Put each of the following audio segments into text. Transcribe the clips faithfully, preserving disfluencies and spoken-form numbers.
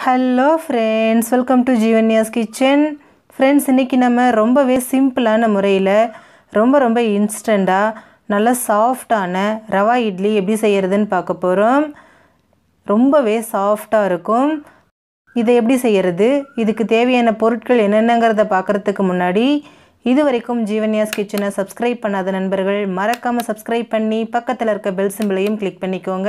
Hello friends, welcome to Jeevanya's kitchen. Friends, இன்றைக்கி நம்ம ரொம்பவே சிம்பிளான முறையில் ரொம்ப ரொம்ப இன்ஸ்டண்ட்டாக நல்ல சாஃப்டான ரவா இட்லி எப்படி செய்கிறதுன்னு பார்க்க போகிறோம். ரொம்பவே சாஃப்டாக இருக்கும். இதை எப்படி செய்கிறது, இதுக்கு தேவையான பொருட்கள் என்னென்னங்கிறத பார்க்குறதுக்கு முன்னாடி இது வரைக்கும் ஜீவன்யாஸ் கிச்சனை சப்ஸ்கிரைப் பண்ணாத நண்பர்கள் மறக்காமல் சப்ஸ்கிரைப் பண்ணி பக்கத்தில் இருக்க பெல் சிம்பிளையும் கிளிக் பண்ணிக்கோங்க.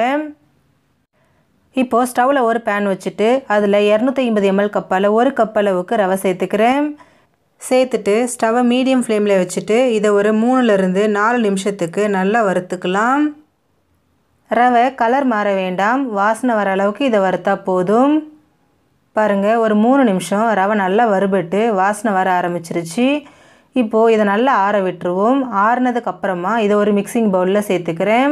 இப்போது ஸ்டவ்வில் ஒரு பேன் வச்சுட்டு அதில் இரநூத்தி ஐம்பது எம்எல் கப்பால் ஒரு கப் அளவுக்கு ரவை சேர்த்துக்கிறேன். சேர்த்துட்டு ஸ்டவ்வை மீடியம் ஃப்ளேமில் வச்சுட்டு இதை ஒரு மூணுலேருந்து நாலு நிமிஷத்துக்கு நல்லா வறுத்துக்கலாம். ரவை கலர் மாற வேண்டாம், வாசனை வர அளவுக்கு இதை வறுத்தா போதும். பாருங்கள், ஒரு மூணு நிமிஷம் ரவை நல்லா வறுபட்டு வாசனை வர ஆரம்பிச்சிருச்சு. இப்போது இதை நல்லா ஆற விட்டுருவோம். ஆறுனதுக்கு அப்புறமா இதை ஒரு மிக்சிங் பவுலில் சேர்த்துக்கிறேன்.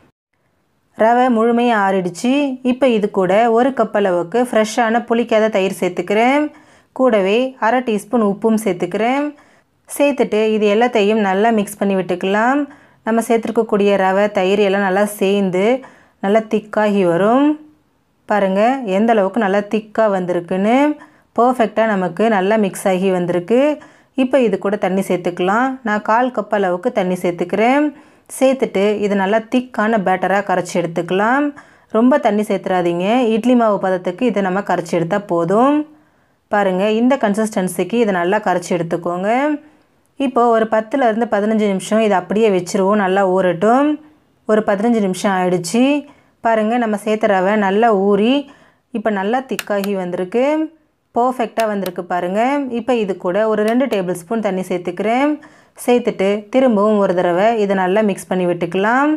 ரவை முழுமையாக ஆறிடுச்சு. இப்போ இது கூட ஒரு கப் அளவுக்கு ஃப்ரெஷ்ஷான புளிக்காத தயிர் சேர்த்துக்கிறேன். கூடவே அரை டீஸ்பூன் உப்பும் சேர்த்துக்கிறேன். சேர்த்துட்டு இது எல்லாத்தையும் நல்லா மிக்ஸ் பண்ணி விட்டுக்கலாம். நம்ம சேர்த்துருக்கக்கூடிய ரவை தயிர் எல்லாம் நல்லா சேர்ந்து நல்லா திக்காகி வரும். பாருங்கள் எந்த அளவுக்கு நல்லா திக்காக வந்திருக்குன்னு. பர்ஃபெக்டாக நமக்கு நல்லா மிக்ஸ் ஆகி வந்திருக்கு. இப்போ இது கூட தண்ணி சேர்த்துக்கலாம். நான் கால் கப் அளவுக்கு தண்ணி சேர்த்துக்கிறேன். சேர்த்துட்டு இது நல்லா திக்கான பேட்டராக கரைச்சி எடுத்துக்கலாம். ரொம்ப தண்ணி சேர்த்துறாதீங்க, இட்லி மாவு பதத்துக்கு இதை நம்ம கரைச்சி எடுத்தால் போதும். பாருங்கள், இந்த கன்சிஸ்டன்சிக்கு இதை நல்லா கரைச்சி எடுத்துக்கோங்க. இப்போது ஒரு பத்துலேருந்து பதினஞ்சு நிமிஷம் இதை அப்படியே வச்சுருவோம், நல்லா ஊறட்டும். ஒரு பதினஞ்சு நிமிஷம் ஆயிடுச்சு. பாருங்கள், நம்ம சேர்த்த ரவை நல்லா ஊறி இப்போ நல்லா திக்காகி வந்திருக்கு. பர்ஃபெக்டாக வந்திருக்கு பாருங்கள். இப்போ இது கூட ஒரு ரெண்டு டேபிள் ஸ்பூன் தண்ணி சேர்த்துக்கிறேன். சேர்த்துட்டு திரும்பவும் ஒரு தடவை இதை நல்லா மிக்ஸ் பண்ணி விட்டுக்கலாம்.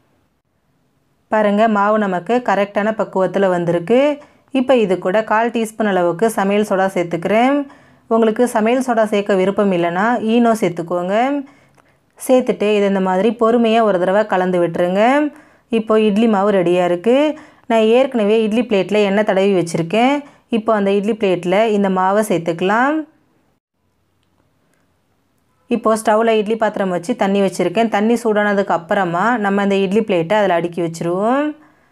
பாருங்கள், மாவு நமக்கு கரெக்டான பக்குவத்தில் வந்திருக்கு. இப்போ இது கூட கால் டீஸ்பூன் அளவுக்கு சமையல் சோடா சேர்த்துக்கிறேன். உங்களுக்கு சமையல் சோடா சேர்க்க விருப்பம் இல்லைன்னா ஈனோ சேர்த்துக்கோங்க. சேர்த்துட்டு இதை இந்த மாதிரி பொறுமையாக ஒரு தடவை கலந்து விட்டுருங்க. இப்போது இட்லி மாவு ரெடியாக இருக்குது. நான் ஏற்கனவே இட்லி பிளேட்டில் எண்ணெய் தடவி வச்சுருக்கேன். இப்போ அந்த இட்லி பிளேட்டில் இந்த மாவை சேர்த்துக்கலாம். இப்போது ஸ்டவ்வில் இட்லி பாத்திரம் வச்சு தண்ணி வச்சுருக்கேன். தண்ணி சூடானதுக்கு அப்புறமா நம்ம இந்த இட்லி பிளேட்டை அதில் அடுக்கி வச்சுருவோம்.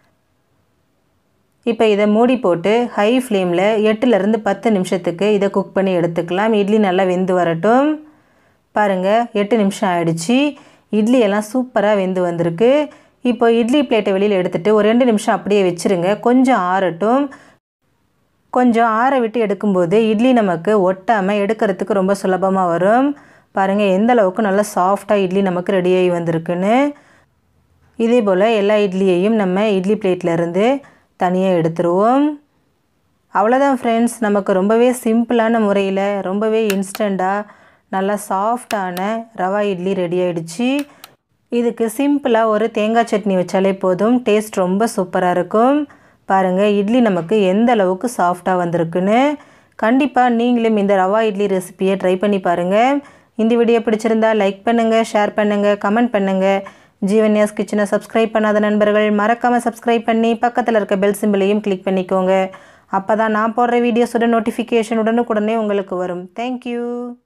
இப்போ இதை மூடி போட்டு ஹை ஃப்ளேமில் எட்டுலேருந்து பத்து நிமிஷத்துக்கு இதை குக் பண்ணி எடுத்துக்கலாம். இட்லி நல்லா வெந்து வரட்டும். பாருங்கள், எட்டு நிமிஷம் ஆகிடுச்சு. இட்லி எல்லாம் சூப்பராக வெந்து வந்திருக்கு. இப்போ இட்லி பிளேட்டை வெளியில் எடுத்துகிட்டு ஒரு ரெண்டு நிமிஷம் அப்படியே வச்சுருங்க, கொஞ்சம் ஆறட்டும். கொஞ்சம் ஆற விட்டு எடுக்கும்போது இட்லி நமக்கு ஒட்டாமல் எடுக்கிறதுக்கு ரொம்ப சுலபமாக வரும். பாருங்கள் எந்த அளவுக்கு நல்லா சாஃப்டாக இட்லி நமக்கு ரெடியாகி வந்திருக்குன்னு. இதே போல் எல்லா இட்லியையும் நம்ம இட்லி பிளேட்லேருந்து தனியாக எடுத்துருவோம். அவ்வளோதான் ஃப்ரெண்ட்ஸ், நமக்கு ரொம்பவே சிம்பிளான முறையில் ரொம்பவே இன்ஸ்டண்ட்டாக நல்லா சாஃப்டான ரவா இட்லி ரெடி ஆகிடுச்சு. இதுக்கு சிம்பிளாக ஒரு தேங்காய் சட்னி வச்சாலே போதும், டேஸ்ட் ரொம்ப சூப்பராக இருக்கும். பாருங்கள் இட்லி நமக்கு எந்த அளவுக்கு சாஃப்டாக வந்திருக்குன்னு. கண்டிப்பாக நீங்களும் இந்த ரவா இட்லி ரெசிபியை ட்ரை பண்ணி பாருங்கள். இந்த வீடியோ பிடிச்சிருந்தா லைக் பண்ணுங்கள், ஷேர் பண்ணுங்கள், கமெண்ட் பண்ணுங்கள். ஜீவன்யாஸ் கிச்சனை சப்ஸ்கிரைப் பண்ணாத நண்பர்கள் மறக்காமல் சப்ஸ்கிரைப் பண்ணி பக்கத்தில் இருக்க பெல் சிம்பிளையும் கிளிக் பண்ணிக்கோங்க. அப்போ தான் நான் போடுற வீடியோஸோட நோட்டிஃபிகேஷன் உடனுக்குடனே உங்களுக்கு வரும். தேங்க்யூ.